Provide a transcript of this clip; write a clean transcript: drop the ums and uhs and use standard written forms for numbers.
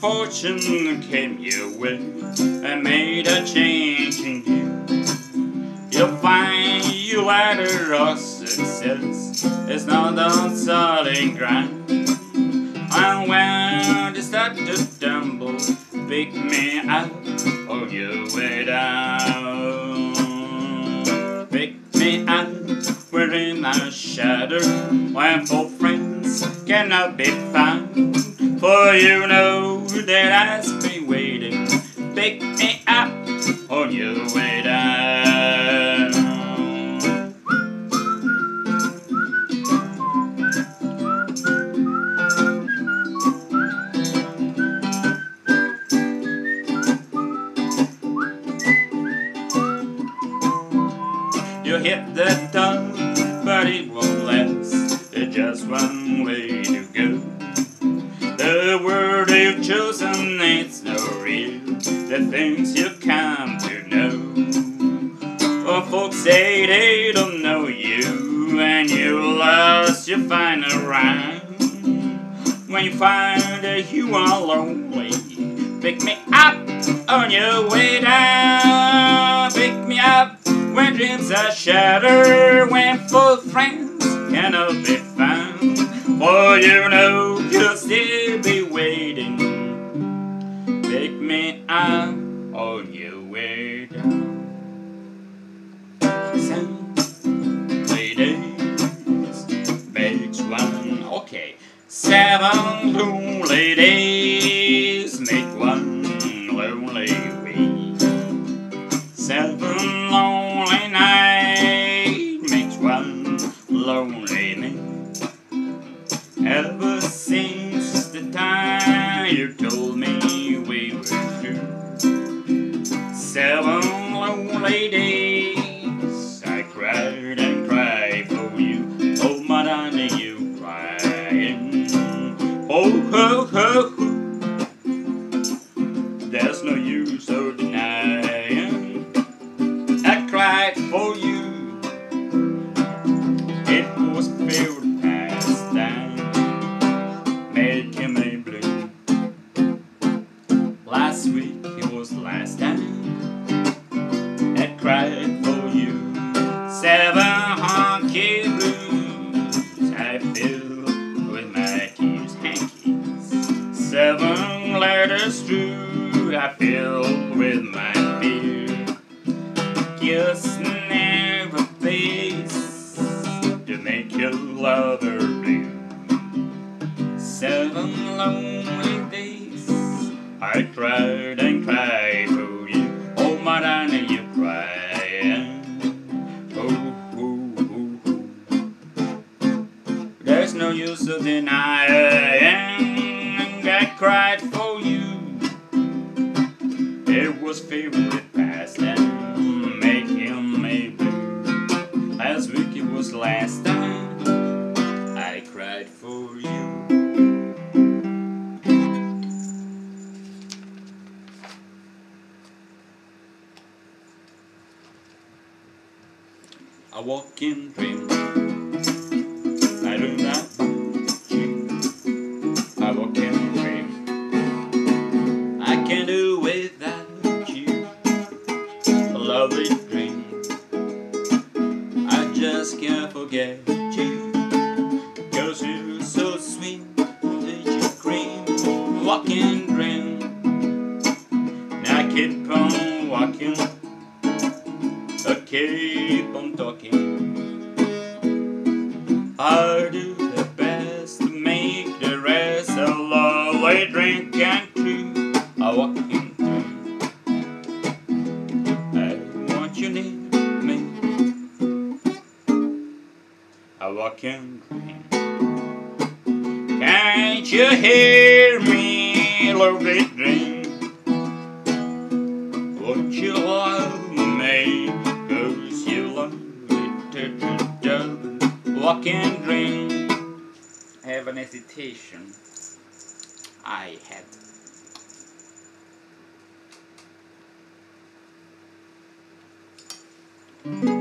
fortune came your way and made a change in you. You'll find your ladder of success is not on solid ground. And when you start to tumble, pick me up on your way down. Pick me up within my shadow, when four friends cannot be found. For you know that I've been waiting. Pick me up on your way down. You hit the top, but it won't last. There's just one way to go. The word you've chosen, it's no real. The things you come to know. Oh, folks say they don't know you. When you lost, you find a rhyme. When you find that you are lonely, pick me up on your way down. Pick me up when dreams are shattered, when full friends cannot be found. For you know you'll still be waiting. Pick me up on your way down. Some ladies makes one. Okay. 7 lonely days make one lonely week. 7 lonely nights makes one lonely me. Ever since the time you told me we were through, 7 lonely days I cried and cried for you. Oh, my darling, you crying. Oh, ho, ho, ho. There's no use of denying. I cried for you. It was filled past time, making me blue. Last week it was last time I cried for you. 7 honky blues I fill with my keys hankies. 7 letters through I fill with my fear. Just never face to make your lover blue. 7 lonely days I cried and cried for you. Oh, my darling, you crying. Oh, oh, oh, oh. There's no use of denying. I cried for you. It was filled with past time, making me blue. Last week it was last time I cried for you. A walking dream. I do not dream. A walking dream. I can do without you. A lovely dream. I just can't forget you. 'Cause you're so sweet that you cream. A walking dream. Now keep on walking. Keep on talking. I do the best to make the rest a lovely drink and true. A walking dream. I want you near me. A walking dream. Can't you hear me, lovely dream? Won't you love me? Walking dream. I have an hesitation. I had.